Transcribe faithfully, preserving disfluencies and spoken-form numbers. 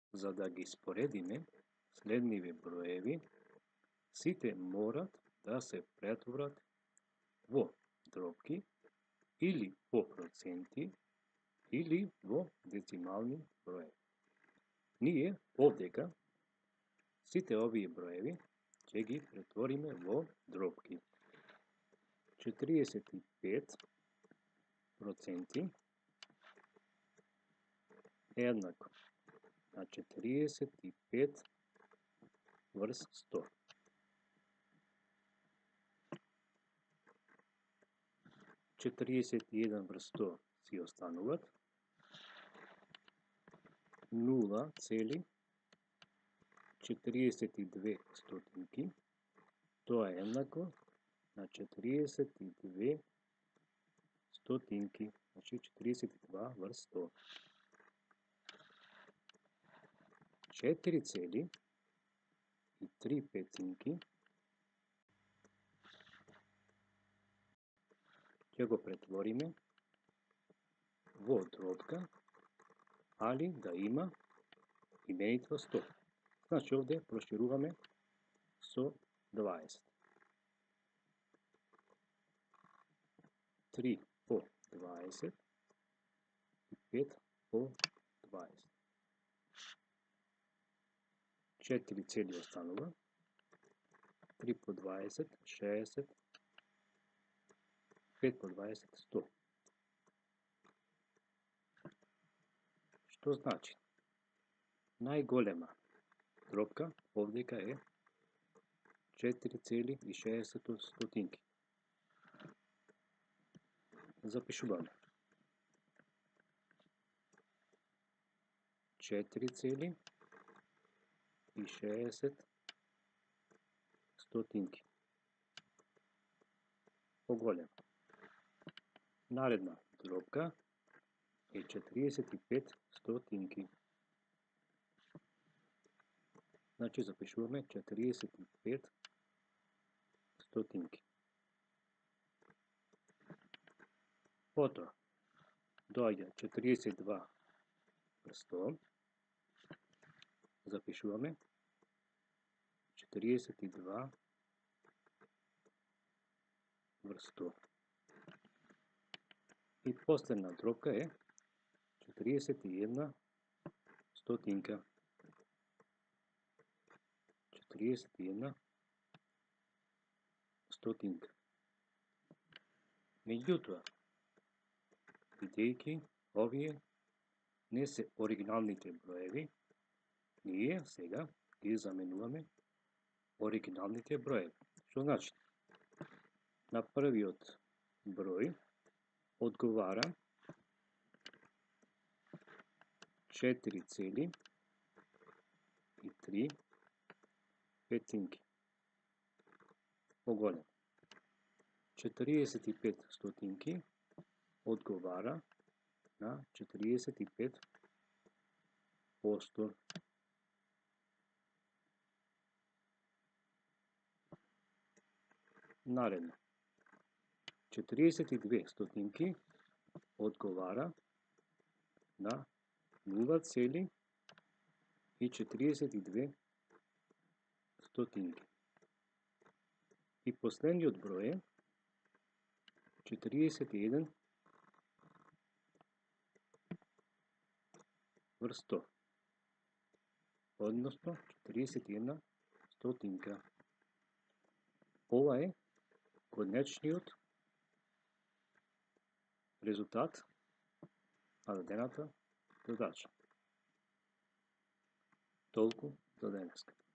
За да ги споредиме следниве броеви, сите морат да се претворат во дробки или во проценти или во децимални броеви. Ние овдека сите овие броеви ќе ги претвориме во дробки. четириесет и пет проценти е еднакво на четириесет и пет врз сто. четириесет и еден врз сто си остануваат. нула цели четириесет и две стотинки, тоа е еднакво на четириесет и две стотинки, значи четириесет и два врз сто. четири цели и три петинки ќе го претвориме во дробка, али да има именител сто. Значи овде прошируваме со дваесет. три по дваесет и пет по дваесет. четири цели останува. три по дваесет, шеесет. пет по дваесет, сто. Што значи? Најголема дробка овдека е четири цели и шеесет стотинки. Запишуваме. четири цели и шеесет стотинки. Поголема. Наредна дробка е четириесет и пет стотинки. Значи запишуваме четириесет и пет стотинки. Потоа доаѓа четириесет и два врз сто. Запишуваме четириесет и два врз сто. И последна дробка е четириесет и една стотинка. четириесет и една стотинка. Меѓутоа, бидејќи овие не се оригиналните броеви, ние сега ги заменуваме оригиналните броеви. Што значи? На првиот број одговара четири цели и три петинки. Поголем. четириесет и пет стотинки одговара на четириесет и пет посто. Наредно. четириесет и две стотинки одговара на нула цели и четириесет и две стотинки. И последниот број е четириесет и еден врз сто. Односно четириесет и една стотинка. Ова е конечниот резултат на дадената задача. Толку за денеска.